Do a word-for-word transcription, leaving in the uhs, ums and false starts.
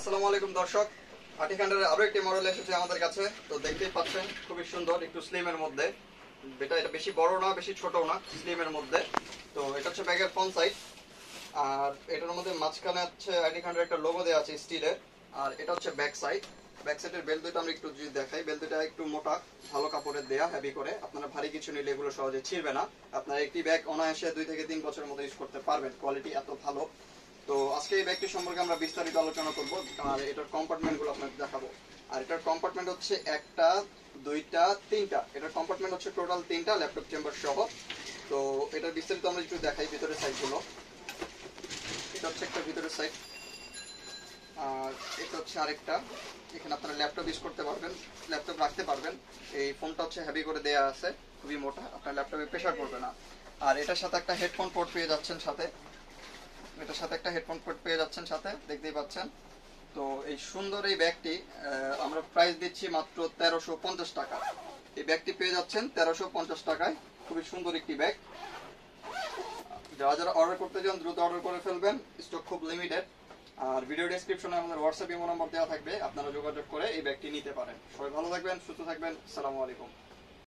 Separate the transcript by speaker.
Speaker 1: আসসালামু আলাইকুম দর্শক, হাটিখান্ডারের আরো একটি মডেল এসেছে আমাদের কাছে। তো দেখতেই পাচ্ছেন খুবই সুন্দর, একটু স্লিমের মধ্যে। এটা এটা বেশি বড় না, বেশি ছোটও না, স্লিমের মধ্যে। তো এটা হচ্ছে ব্যাগের ফ্রন্ট সাইড, আর এটার মধ্যে মাঝখানে হচ্ছে হাটিখান্ডারের একটা লোগো দেওয়া আছে স্টিলের। আর এটা হচ্ছে ব্যাক সাইড। ব্যাক সাইডের বেল্ট দুটো আমরা একটু যদি দেখাই, বেল্ট দুটো একটু মোটা, ভালো কাপড়ের দেয়া, হেভি করে। আপনারা ভারী কিছু নিলে এগুলো সহজে ছিঁড়বে না। আপনারা একটি ব্যাগ অনায়াসে দুই থেকে তিন বছরের মতো ইউজ করতে পারবেন, কোয়ালিটি এত ভালো। তো আজকে এই ব্যাগটি সম্পর্কে আমরা বিস্তারিত আলোচনা করব, আর এটার কম্পার্টমেন্টগুলো আপনাদের দেখাবো। আর এটার কম্পার্টমেন্ট হচ্ছে একটা, দুইটা, তিনটা। এটার কম্পার্টমেন্ট হচ্ছে টোটাল তিনটা, ল্যাপটপ চেম্বার সহ। তো এটার বিস্তারিত আমরা একটু দেখাই ভিতরের সাইডগুলো। এটা হচ্ছে একটা ভিতরের সাইড, আর এটা হচ্ছে আরেকটা। এখানে আপনারা ল্যাপটপ ইউজ করতে পারবেন, ল্যাপটপ রাখতে পারবেন। এই ফোনটা হচ্ছে হেভি করে দেয়া আছে, খুবই মোটা, আপনার ল্যাপটপে প্রেসার পড়বে না। আর এটার সাথে একটা হেডফোন পোর্ট পেয়ে যাচ্ছেন সাথে, এটার সাথে একটা হেডফোন পোর্ট পেয়ে যাচ্ছেন সাথে, দেখতেই পাচ্ছেন। তো এই সুন্দর এই ব্যাগটি আমরা প্রাইস দিচ্ছি মাত্র তেরোশো পঞ্চাশ টাকা। এই ব্যাগটি পেয়ে যাচ্ছেন তেরোশো পঞ্চাশ টাকায়, খুবই সুন্দর একটি ব্যাগ। যারা যারা অর্ডার করতে চান দ্রুত অর্ডার করে ফেলবেন, স্টক খুব লিমিটেড। আর ভিডিও ডেসক্রিপশনে আমাদের হোয়াটসঅ্যাপ ইমো নাম্বার দেওয়া থাকবে, আপনারা যোগাযোগ করে এই ব্যাগটি নিতে পারেন। সবাই ভালো থাকবেন, সুস্থ থাকবেন, আসসালামু আলাইকুম।